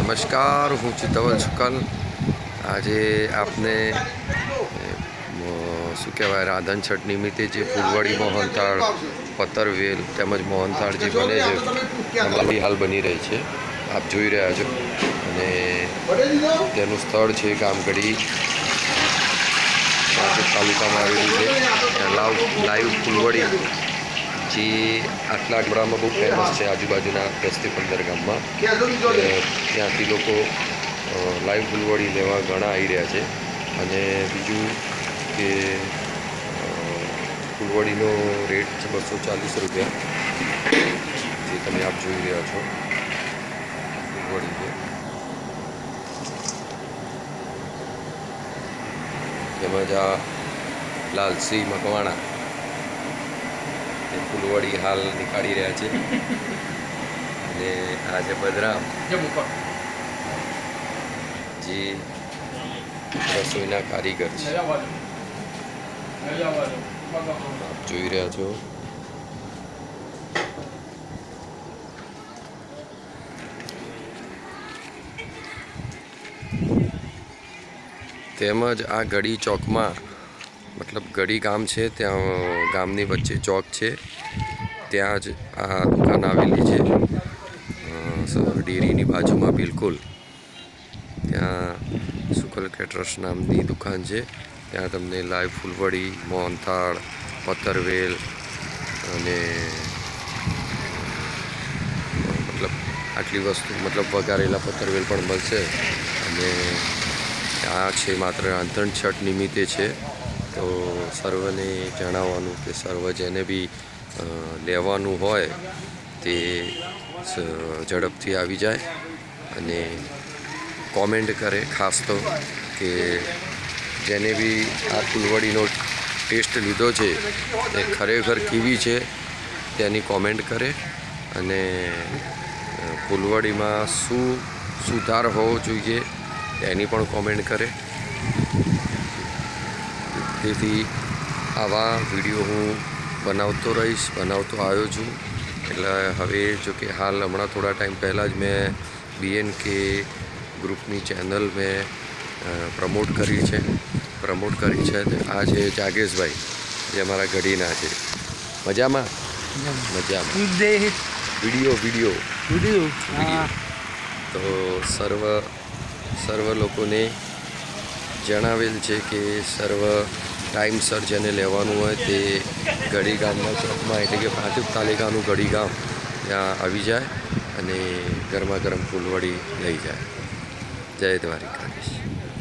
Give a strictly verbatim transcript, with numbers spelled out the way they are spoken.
नमस्कार, हूँ चितवल शुक्ल। आज आपने शू कहवाय राधन छठ निमित्ते जे फूलवाड़ी मोहनथाळ पत्तरवेल તેમજ મોહનથાળ જે બને છે અમારી હાલ બની રહી છે, આપ જોઈ રહ્યા છો। અને તેનું સ્થળ છે ગામગઢી તાલુકામાં આવેલું છે। લાવ લાઈવ ફૂલવાડી જે આટલા ગામડામાં બહુ ફેમસ છે, આજુબાજુના દસથી પંદર ગામમાં ત્યાંથી લોકો લાઈવ ફૂલવાડી લેવા ઘણા આવી રહ્યા છે। અને બીજું કે ફૂલવાડીનો રેટ છે બસો ચાલીસ રૂપિયા, જે તમે આપ જોઈ રહ્યા છો ફૂલવાડી છે। તેમજ આ લાલસિંહ મકવાણા ફૂલવાડી હાલ નીકાળી રહ્યા છે। અને આ છે બદરામ જે રસોઈના કારીગર છે, આપ જોઈ રહ્યા છો। તેમજ આ ગઢી ચોકમાં मतलब गढ़ी गाम है, त्या गामनी वच्चे चौक है, त्या ज आ दुकान आवेली है डेरीनी बाजू में बिल्कुल। त्या शुक्ल कैटरर्स नामनी दुकान है, त्या तमने लाइव फूलवाड़ी मोहनथाळ पत्तरवेल अने मतलब आटली वस्तु मतलब वगारेला पत्तरवेल पण मळशे। अने आ छे मात्र रांधण छठ निमित्ते है, तो सर्वने जणाववानुं के सर्व जेने भी लेवानुं होय ते झड़पथी आवी जाए अने कॉमेंट करे। खास तो कि जेने भी आ फूलवाड़ीनो टेस्ट लीधो छे ते खरेखर केवी छे तेनी कॉमेंट करे। अने फूलवाड़ीमां शुं सुधार होवो जोईए तेनी पण कॉमेंट करे। તેથી આવા વિડીયો હું બનાવતો રહીશ, બનાવતો આવ્યો છું। એટલે હવે જો કે હાલ હમણાં થોડા ટાઈમ પહેલાં જ મેં બીએનકે ગ્રુપની ચેનલ મેં પ્રમોટ કરી છે પ્રમોટ કરી છે આ છે જાગેશભાઈ, જે અમારા ગઢીના છે। મજામાં મજામાં વિડીયો વિડીયો વિડીયો તો સર્વ સર્વ લોકોને જણાવેલ છે કે સર્વ टाइमसर जेने लेवानुं होय ते गढ़ी गामना चौकमां एटले के प्रांतिक तालुकानुं गढ़ी गाम त्यां आवी जाए अने गरमा गरम फूलवाड़ी लई जाए। जय द्वारिकाधीश।